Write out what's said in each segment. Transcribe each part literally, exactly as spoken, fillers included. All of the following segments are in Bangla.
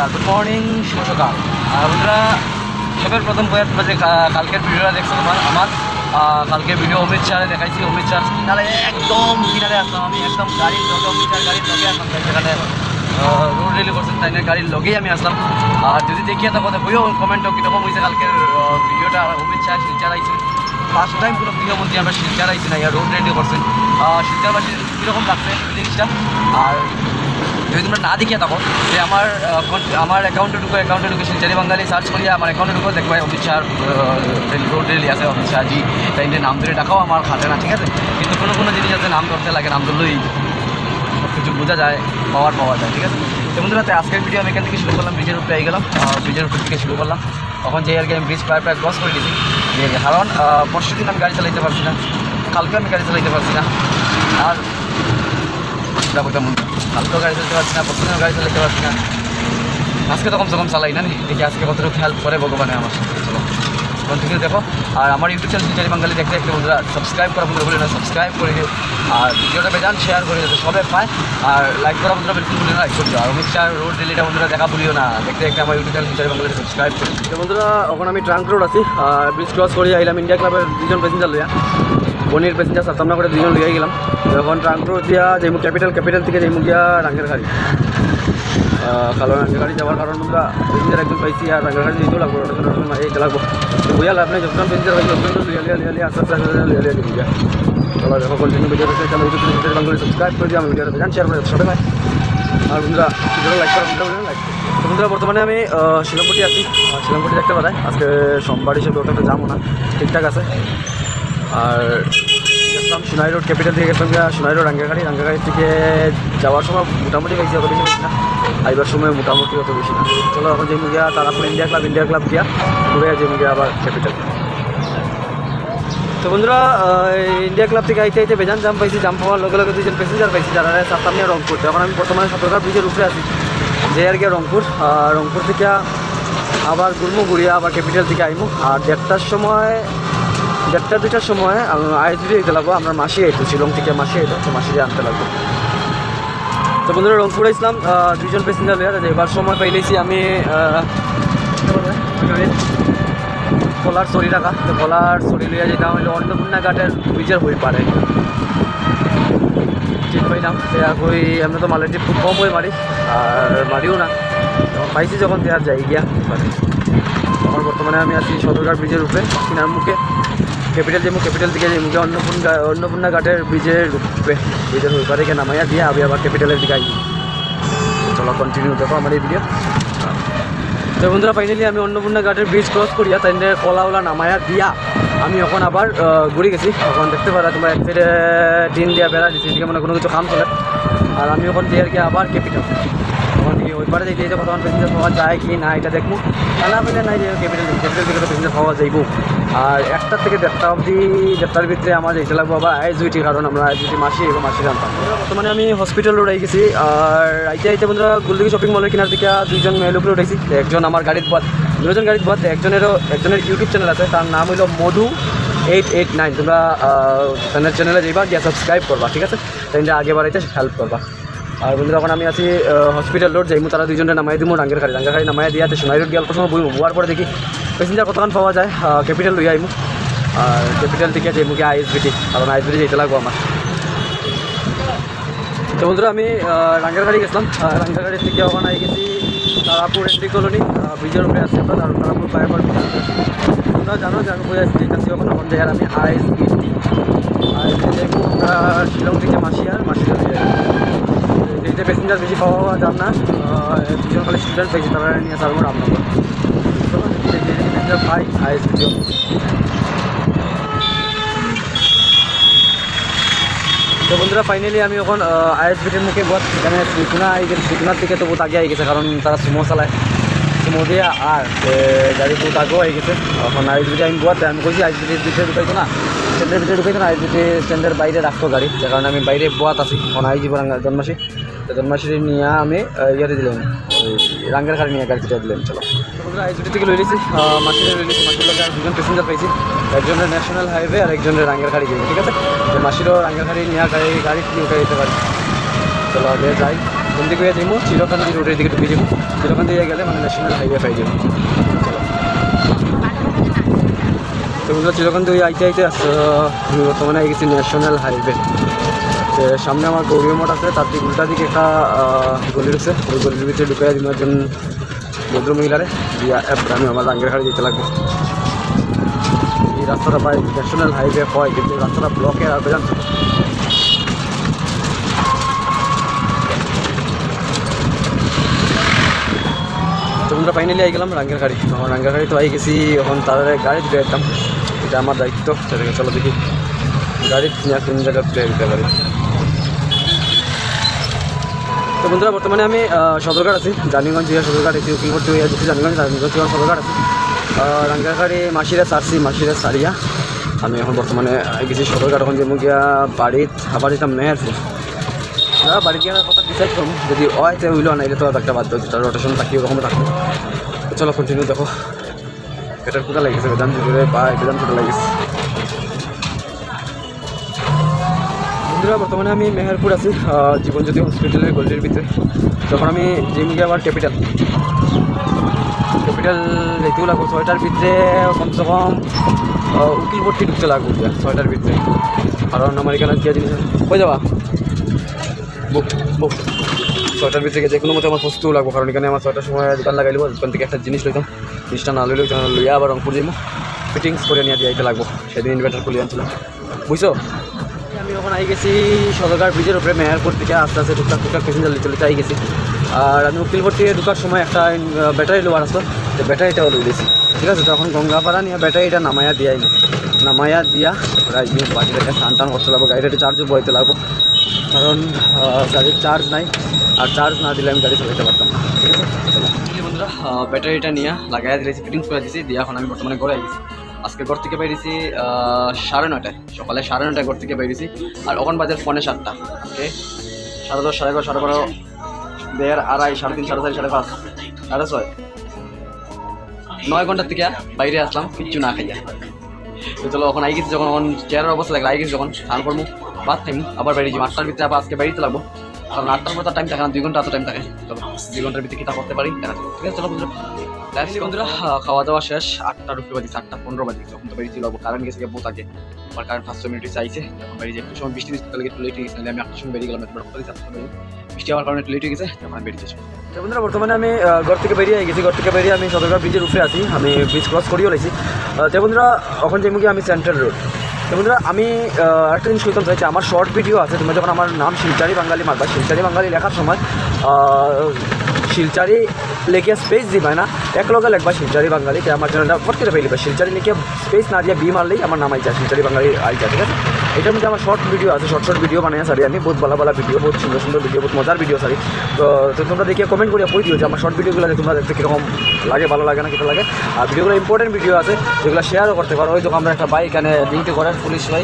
বন্ধুরা গুড মর্নিং, শুভ সকাল। বন্ধুরা সবের প্রথম বইয়ের তোমরা যে কালকের ভিডিওটা দেখছো তোমার আমার কালকের ভিডিও অমিত শাহে দেখাইছি। অমিত শাহ কিনারে একদম কিনারে আসলাম আমি, একদম গাড়ির লগে অমিত শাহের গাড়ির লগে আসলাম, সেখানে রোড রেলি করছেন তাই না, গাড়ির লগেই আমি আসলাম। আর যদি দেখিয়ে থাকো হইও কমেন্টও কীরকম হয়েছে কালকের ভিডিওটা। অমিত শাহ শিলচার আইছেন, ফার্স্ট টাইম কোনো গৃহমন্ত্রী আমরা শিলচার আইছি না, ইয়ার রোড রেডি করছেন। শিলচারবাসী কীরকম লাগছে জিনিসটা। আর যদি তোমরা না দেখিয়ে থাকো যে আমার আমার অ্যাকাউন্টে ঢুকো, অ্যাকাউন্টে ঢুকে শিলচারি বাঙালি সার্চ করি, আমার অ্যাকাউন্টে ঢুকো দেখবো অমিত শাহ রোড রেলি আছে, অমিত শাহজি তাই নাম ধরে ডাকাও আমার খাটে না, ঠিক আছে। কিন্তু কোনো কোনো জিনিস আছে নাম ধরতে লাগে, নাম ধরলেই সব কিছু বোঝা যায়, পাওয়ার পাওয়া যায়, ঠিক আছে। তো বন্ধুরা আজকের ভিডিও আমি এখান থেকে শুরু করলাম, ব্রিজের উপরে গেলাম, ব্রিজের উপর থেকে শুরু করলাম। তখন যে আর কি আমি ব্রিজ প্রায় প্রায় ক্রস করে দিয়েছি, কারণ পরশু দিন আমি গাড়ি চালাইতে পারছি না, কালকে আমি গাড়ি চালাইতে পারছি না, আর বলতাম কালকেও গাড়ি চালাতে পারছি না, পরশু দিনও গাড়ি চালাইতে পারছি না, আজকে তো কমসে কম চালাই না, দেখি আজকে কতটুকু হেল্প করে ভগবানে আমার সাথে। চলো কন্টিনিউ দেখো। আর আমার ইউটিউব চ্যানেল শিলচারি বাঙালি দেখতে দেখতে বন্ধুরা সাবস্ক্রাইব করা বন্ধুরা বলে না, সাবস্ক্রাইব করে দিও, আর ভিডিওটা বেজান শেয়ার করে দিও, সবাই পায়। আর লাইক করা বন্ধুরা বিলকুল ভুলে না, লাইক করে দিও। আর অমিত শাহ রোড রেলিটা বন্ধুরা দেখা ভুলিও না, দেখতে দেখতে আমার YouTube channel Silchari Bangali subscribe করে দিও। বন্ধুরা এখন আমি ট্রাঙ্ক রোড আছি, ব্রিজ ক্রস করে আইলাম ইন্ডিয়া ক্লাবের দুজন প্যাসেঞ্জার লইয়া, বনির প্যাসেঞ্জার সামনা করে দুজন লিয়ে গেলাম। এখন ট্রাঙ্ক রোড দিয়া যেমন ক্যাপিটাল ক্যাপিটাল থেকে যেমন গিয়া রাঙ্গের গাড়ি, কালো রাঙ্গের গাড়ি যাওয়ার কারণ বন্ধুরা প্যাসেঞ্জার একজন পাইছি, আর রাঙ্গের গাড়ি যেতেও লাগবো, এইটা লাগবো বুঝা লাভ নেই, যখন প্যাসেঞ্জার পাইছি যখন লিয়া লিয়া লিয়া লিয়া আস্তে আস্তে লিয়া লিয়া দিবি। চলো দেখো কন্টিনিউ ভিডিও দেখে চলো ইউটিউব চ্যানেল বাঙালি সাবস্ক্রাইব করে দিও, আমি ভিডিওটা জান শেয়ার করে সবাই ভাই। আর বন্ধুরা ভিডিওটা লাইক করা বন্ধুরা লাইক। তো বন্ধুরা বর্তমানে আমি শিলংপটি আছি, শিলংপটি দেখতে পারায় আজকে সোমবার হিসেবে ওটাতে যাবো না, ঠিকঠাক আছে। আর গেছিলাম সোনাই রোড ক্যাপিটাল থেকে গেছিলাম গিয়া সোনাই রোড রাঙ্গাগাড়ি, রাঙ্গাগাড়ি থেকে যাওয়ার সময় মোটামুটি গেছি, অত বেশি বেশি না, আইবার সময় মোটামুটি অত বেশি না। চলো এখন যে গিয়া Tarapur India club, India club গিয়া ঘুরে যে গিয়া আবার ক্যাপিটাল। তো বন্ধুরা ইন্ডিয়া ক্লাব থেকে আইতে আইতে বেজান জাম পাইছি, জাম পাওয়ার লগে লগে দুজন প্যাসেঞ্জার পাইছি যারা সাতটা নিয়ে রংপুর। এখন আমি বর্তমানে সতর্কার ব্রিজের উপরে আছি, যে আর গিয়া রংপুর, রংপুর থেকে আবার ঘুরমু, ঘুরিয়া আবার ক্যাপিটাল থেকে আইমু। আর দেড়টার সময় দেড়টা দুটার সময় আইসবিটি যেতে লাগবো, আমরা মাসি আইতো শিলং থেকে, মাসি আইতো, তো মাসি দিয়ে আনতে লাগবো। তো বন্ধুরা রংপুরে ইসলাম দুইজন প্যাসেঞ্জার লইয়া, এবার সময় পাইলেছি আমি কলার সরি টাকা, তো কলার সরি লইয়া যেতাম হইলে অন্নপূর্ণা ঘাটের ব্রিজের হয়ে পারে ঠিক পাইলাম। কই আমরা তো মালের খুব কম হয়ে মারি, আর মারিও না, পাইছি যখন দেওয়ার যাই গিয়া পারে। আমার বর্তমানে আমি আছি সদরঘাট ব্রিজের উপরে, কিনার মুখে ক্যাপিটাল যেমন ক্যাপিটাল থেকে যে মুখে অন্নপূর্ণা অন্নপূর্ণা ঘাটের ব্রিজের উপরে, ব্রিজের হয়ে পারে নামাইয়া দিয়ে আমি আবার ক্যাপিটালের দিকে আই। চলো কন্টিনিউ দেখো আমার এই ভিডিও। তো বন্ধুরা ফাইনালি আমি অন্নপূর্ণা ঘাটের ব্রিজ ক্রস করিয়া তাই কলাওলা নামায়া দিয়া আমি এখন আবার ঘুরে গেছি। এখন দেখতে পারা তোমরা এক সাইডে টিন দিয়া বেড়া দিচ্ছি, এদিকে মানে কোনো কিছু কাম চলে। আর আমি ওখান দিয়ে আর কি আবার ক্যাপিটাল, ওখান থেকে ওই পারে যেতে কতক্ষণ প্যাসেঞ্জার পাওয়া যায় কি না এটা দেখবো, না পেলে নাই যে ক্যাপিটাল ক্যাপিটাল থেকে তো প্যাসেঞ্জার পাওয়া যাইব। আর একটার থেকে দেড়টা অবধি, দেড়টার ভিতরে আমার যেতে লাগবো আবার আইস দুইটি, কারণ আমরা আইস দুইটি মাসি এবং মাসি জানতাম। বর্তমানে আমি হসপিটাল রোড আই গেছি। আর আইতে আইতে বন্ধুরা গুলদিঘি শপিং মলের কিনার দিকে দুইজন মেয়ের উপরে উঠেছি, একজন আমার গাড়ির পথ, দুজন গাড়ির পথ, একজনেরও একজনের ইউটিউব চ্যানেল আছে, তার নাম হইল মধু এইট এইট নাইন। তোমরা চ্যানেল চ্যানেলে যাইবা গিয়া সাবস্ক্রাইব করবা, ঠিক আছে, তাই আগে বাড়াইতে হেল্প করবা। আর বন্ধুরা এখন আমি আছি হসপিটাল রোড যাইমু, তারা দুইজনে নামাই দিব রাঙ্গের গাড়ি, রাঙ্গের গাড়ি নামাই দিয়াতে সোনাই রোড গিয়ে অল্প সময় বইমু, বোয়ার পরে দেখি প্যাসেঞ্জার কতক্ষণ পাওয়া যায়, ক্যাপিটাল লইয়া আইমু। আর ক্যাপিটাল থেকে যাইমু গিয়ে আইএসবিটি, কারণ আইএসবিটি যেতে লাগবো আমার। তো বন্ধুরা আমি রাঙ্গের গাড়ি গেছিলাম, রাঙ্গের গাড়ি থেকে ওখানে আই গেছি তারাপুর এন্ট্রি কলোনি, ব্রিজের উপরে আসছে আমরা তারাপুর ফ্লাইওভার। তোমরা জানো যে আমি বলে আসছি কাছে ওখানে ওখান থেকে আমি আইএসবিটি আইএসবিটি যাইবো আমরা শিলং থেকে মাসি, আর মাসিটা যেতে প্যাসেঞ্জার বেশি পাওয়া যান না, দুজন খালি স্টুডেন্ট পেয়েছি, তারা নিয়ে আসবো রামনগর প্যাসেঞ্জার পাই আইএসবিটিও। তো বন্ধুরা ফাইনালি আমি এখন আইএসবিটির মুখে বহুত এখানে সুকুনা আই গেছে, সুকুনার থেকে তো বহুত আগে আই গেছে, কারণ তারা সুমো চালায়, সুমো দিয়ে আর গাড়ি বহুত আগেও আই গেছে। এখন আইএসবিটি আমি বহুত আমি কইছি আইএসবিটির ভিতরে ঢুকাইতো না, স্ট্যান্ডের ভিতরে ঢুকাইতো না, আইএসবিটি স্ট্যান্ডের বাইরে রাখতো গাড়ি, যে কারণে আমি বাইরে বহুত আছি। এখন আই জীবন জন্মাসী, তো জন্মাসী নিয়ে আমি ইয়েতে দিলাম, ওই রাঙ্গের গাড়ি নিয়ে গাড়ি দিলাম। চলো বন্ধুরা আইএসবিটি থেকে লই নিয়েছি, মাসিরে লই নিয়েছি, মাসির লোক দুজন প্যাসেঞ্জার পাইছি, একজনের ন্যাশনাল হাইওয়ে আর একজনের রাঙ্গের গাড়ি গিয়ে, ঠিক আছে। মাসিরও রাঙ্গের গাড়ি নিয়ে গাড়ি গাড়ি উঠে যেতে পারি। চলো আগে যাই, কোন দিকে যাইমো চিরকান্দি রোডের দিকে ঢুকে যাবো চিরকান্দি গেলে মানে ন্যাশনাল হাইওয়ে পাই যাবো তো বন্ধুরা চিরকান্দি ওই আইতে আইতে আমি বর্তমানে আই গেছি ন্যাশনাল হাইওয়ে তো সামনে আমার গৌরী মঠ আছে তার দিকে উল্টা দিকে একটা গলি রয়েছে ওই গলির ভিতরে ঢুকে দিন একজন ভদ্রমহিলারে দিয়া আমি আমার রাঙ্গের ঘাড়ে যেতে লাগবো এই রাস্তাটা প্রায় ন্যাশনাল হাইওয়ে হয় কিন্তু রাস্তাটা ব্লকের আর বেজান তো আমরা ফাইনালি আই গেলাম রাঙ্গের গাড়ি আমার রাঙ্গের গাড়ি তো আই গেছি এখন তার গাড়ি দিতে যেতাম এটা আমার দায়িত্ব সেটাকে চলো দেখি গাড়ি কোন জায়গায় তুলে দিতে পারি তো বন্ধুরা বর্তমানে আমি সদরঘাট আছি জানিগঞ্জ জেলা সদরঘাট এসে উকিল করতে হয়ে যাচ্ছি জানিগঞ্জ জানিগঞ্জ জেলার সদরঘাট আছি রাঙ্গের গাড়ি মাসিরা সারছি মাসিরা সারিয়া আমি এখন বর্তমানে গেছি সদরঘাট এখন যেমন গিয়া বাড়িত আবার যেতাম মেহেরপুর বাড়ি গিয়ে কথা ডিসাইড করুন যদি হয় তো হইলো নাইলে তো একটা বাধ্য যেটা রোটেশন থাকি ওরকম থাকবো চলো কন্টিনিউ দেখো পেটার কোথা লাগিয়েছে বেদান জুড়ে বা বেদান কোথা লাগিয়েছে বন্ধুরা বর্তমানে আমি মেহেরপুর আছি জীবনজ্যোতি হসপিটালের গলির ভিতরে যখন আমি জিম গিয়ে আবার ক্যাপিটাল ক্যাপিটাল যেতেও লাগবো ছয়টার ভিতরে কমসে কম উকিল ভর্তি ঢুকতে লাগবো ছয়টার ভিতরে কারণ আমার এখানে গিয়ে জিনিস হয়ে যাবা বুক বুক ছয়টার ভিতরে যে কোনো মতো আমার প্রস্তুত লাগবো কারণ এখানে আমার ছয়টার সময় দোকান লাগাইলেবো দোকান থেকে একটা জিনিস লইতাম জিনিসটা না লইলেও লইয়া আবার রংপুর যাবো ফিটিংস করে নিয়ে দিয়ে লাগবো সেদিন ইনভার্টার খুলে আনছিলাম বুঝছো আমি ওখানে আই গেছি সদরঘাট ব্রিজের উপরে মেহেরপুর থেকে আস্তে আস্তে টুকটাক টুকটাক প্যাসেঞ্জার লিতে লিতে আই গেছি আর আমি উকিলপুর থেকে ঢুকার সময় একটা ব্যাটারি লোয়ার আসতো তো ব্যাটারিটাও লই দিয়েছি ঠিক আছে তখন গঙ্গাপাড়া নিয়ে ব্যাটারিটা নামাইয়া দিয়াই না নামাইয়া দিয়া প্রায় বাড়িটাকে স্নান টান করতে লাগবো গাড়িটা চার্জও বইতে লাগবো কারণ গাড়ির চার্জ নাই আর চার্জ না দিলে আমি গাড়ি চালাতে পারতাম না ঠিক আছে বন্ধুরা ব্যাটারিটা নিয়ে লাগাই দিয়েছি ফিটিংস করে দিয়েছি দিয়ে এখন আমি বর্তমানে ঘরে গেছি আজকে ঘর থেকে বেরিয়েছি সাড়ে নটায় সকালে সাড়ে নটায় ঘর থেকে বেরিয়েছি আর ওখান বাজার ফোনে সাতটা আজকে সাড়ে দশ সাড়ে এগারো সাড়ে বারো দেড় আড়াই সাড়ে তিন সাড়ে চার সাড়ে পাঁচ সাড়ে ছয় নয় ঘন্টার থেকে বাইরে আসলাম কিচ্ছু না খাইয়া তো চলো ওখানে আই গেছি যখন ওখান চেয়ারের অবস্থা লাগলে আই গেছি যখন স্নান করবো বাদ টাইম আবার বেরিয়েছি আটটার ভিতরে আবার আজকে বেরিয়েতে লাগবো কারণ আটটার পর তার টাইম থাকে না দুই ঘন্টা এত টাইম থাকে চলো দুই ঘন্টার ভিতরে কিতা করতে পারি দেখা ঠিক আছে চলো বন্ধুরা বন্ধুরা খাওয়া দাওয়া শেষ আটটার উপরে বাজে আটটা পনেরো বাজে তখন তো বেরিয়েছি লাগবো কারেন্ট গেছে বহুত আগে আমার কারেন্ট পাঁচশো মিনিট চাইছে তখন বেরিয়ে একটু সময় বৃষ্টি দিচ্ছে তাহলে একটু লেট হয়ে গেছে আমি আটটার সময় বেরিয়ে গেলাম বৃষ্টি আমার কারণে একটু লেট হয়ে গেছে তখন বেরিয়েছি বন্ধুরা বর্তমানে আমি ঘর থেকে বেরিয়ে গেছি ঘর থেকে বেরিয়ে আমি সদরঘাট ব্রিজের উপরে আছি আমি ব্রিজ ক্রস করিও লাইছি তো বন্ধুরা এখন যেমন কি আমি সেন্ট্রাল রোড তো বন্ধুরা আমি একটা জিনিস বলতে চাইছি আমার শর্ট ভিডিও আছে তোমরা যখন আমার নাম শিলচারি বাঙালি মারবা শিলচারি বাঙালি লেখার সময় শিলচারি লিখে স্পেস দিবা না এক লগে লিখবা শিলচারি বাঙালি আমার চ্যানেলটা ফট করে পেয়ে লিখবা শিলচারি লিখে স্পেস না দিয়ে বি মারলেই আমার নাম আইছা শিলচারি বাঙালি আইছা ঠিক আছে এটার মধ্যে আমার শর্ট ভিডিও আছে শর্ট শর্ট ভিডিও বানাই সারি আমি বহুত ভালো ভালো ভিডিও বহুত সুন্দর সুন্দর ভিডিও বহুত মজার ভিডিও সারি তো তোমরা দেখে কমেন্ট করে বই দিও যে আমার শর্ট ভিডিওগুলো তোমরা দেখতে কীরকম লাগে ভালো লাগে না কিছু লাগে আর ভিডিওগুলো ইম্পর্টেন্ট ভিডিও আছে যেগুলো শেয়ারও করতে পারো ওই তো আমরা একটা বাইক এখানে লিঙ্কে করার পুলিশ ভাই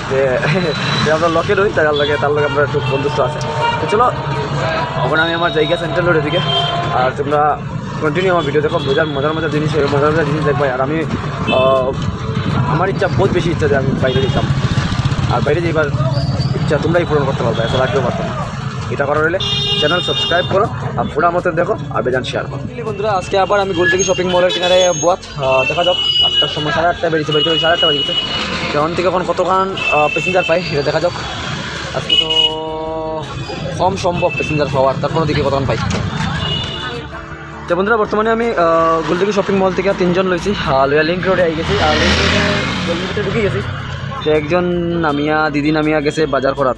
যে আমরা লকেট হই তার লাগে তার লগে আমরা একটু বন্ধুত্ব আছে তো চলো ওখানে আমি আমার জায়গা সেন্ট্রাল রোডের দিকে আর তোমরা কন্টিনিউ আমার ভিডিও দেখো মজার মজার মজার জিনিস মজার মজার জিনিস দেখবো আর আমি আমার ইচ্ছা বহুত বেশি ইচ্ছা যে আমি বাইরে যেতাম আর বাইরে যাইবার ইচ্ছা তোমরাই পূরণ করতে পারবে এত লাগতেও পারতাম না এটা করার হলে চ্যানেল সাবস্ক্রাইব করো আর পুরা মতন দেখো আর বেজান শেয়ার করো বন্ধুরা আজকে আবার আমি গোলদিঘি শপিং মলের কিনারে বাত দেখা যাক আটটার সময় সাড়ে আটটায় বেরিয়েছে বেরিয়েছে সাড়ে আটটা বেরিয়েছে যেমন থেকে এখন কতক্ষণ প্যাসেঞ্জার পাই এটা দেখা যাক আজকে তো কম সম্ভব প্যাসেঞ্জার পাওয়ার তারপর দিকে কতক্ষণ পাই তো বন্ধুরা বর্তমানে আমি গোলদিঘি শপিং মল থেকে তিনজন লইছি লইয়া লিঙ্ক রোডে আই গেছি আর লিঙ্ক রোডে গলির ভিতরে ঢুকে গেছি তো একজন নামিয়া দিদি নামিয়া গেছে বাজার করাত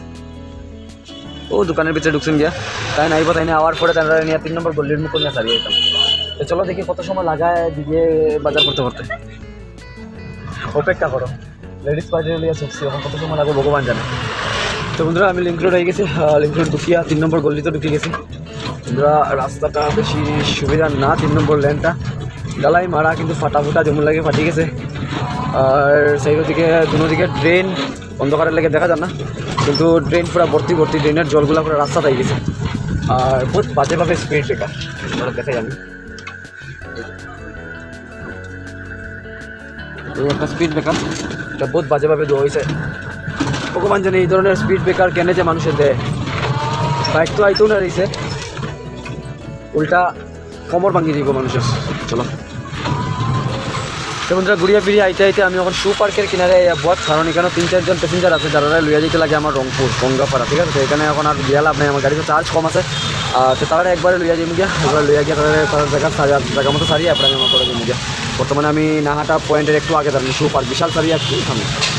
ও দোকানের ভিতরে ঢুকছেন গিয়া তাই নাইব তাই না আওয়ার পরে তারা নিয়ে তিন নম্বর গলির মুখ নিয়ে সারিয়ে যেতাম তো চলো দেখি কত সময় লাগায় দিদিয়ে বাজার করতে করতে অপেক্ষা করো লেডিস পার্টি লিয়ে চুকছি এখন কত সময় লাগবে ভগবান জানে তো বন্ধুরা আমি লিঙ্ক রোড হয়ে গেছি লিঙ্ক রোড ঢুকিয়া তিন নম্বর গলিতে ঢুকে গেছি বন্ধুরা রাস্তাটা বেশি সুবিধা না তিন নম্বর লেনটা ডালাই মারা কিন্তু ফাটা ফুটা যেমন লাগে ফাটি গেছে আর সেই দিকে দুনো দিকে ড্রেন অন্ধকারের লেগে দেখা যায় না কিন্তু ড্রেন পুরো ভর্তি ভর্তি ড্রেনের জলগুলো পুরো রাস্তাতে গেছে আর বহুত বাজেভাবে স্পিড ব্রেকার দেখাই আমি এই একটা স্পিড ব্রেকার এটা বহুত বাজেভাবে দেওয়া হয়েছে ভগবান জানে এই ধরনের স্পিড ব্রেকার কেন যে মানুষের দেয় বাইক তো আইতেও না রয়েছে, উল্টা কমর ভাঙি দিব মানুষের। চলো তো বন্ধুরা ঘুরিয়ে ফিরিয়ে আইতে আইতে আমি এখন শু পার্কের কিনারে বস, কারণ এখানে তিন চারজন প্যাসেঞ্জার আছে যারা লইয়া যেতে লাগে আমার রংপুর গঙ্গাপাড়া, ঠিক আছে। তো এখানে এখন আর গিয়া লাভ নেই, আমার গাড়িতে চার্জ কম আছে। তো তারা একবারে লইয়া যাই গিয়া, একবার লইয়া গিয়া তাদের তাদের জায়গা সারিয়া জায়গা মতো সারিয়ে আপনার আমার করে যাই গিয়া। বর্তমানে আমি নাহাটা পয়েন্টের একটু আগে দাঁড়ানো, শু পার্ক বিশাল সারিয়ে একটু সামনে।